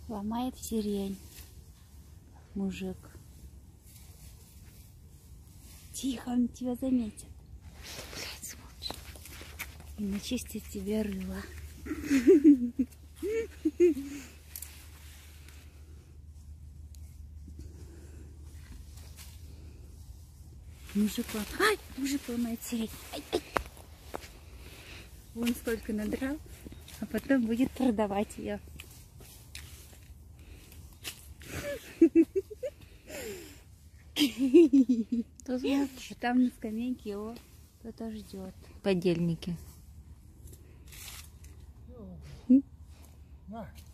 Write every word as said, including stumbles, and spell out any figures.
Ломает сирень мужик. Тихо, он тебя заметит. Блядь, смотри. И начистит тебе рыло. Мужик ломает. Ай, мужик ломает сирень. Ай, ай. Вон сколько надрал, а потом будет продавать ее. Там на скамейке его кто-то ждет. Подельники. На.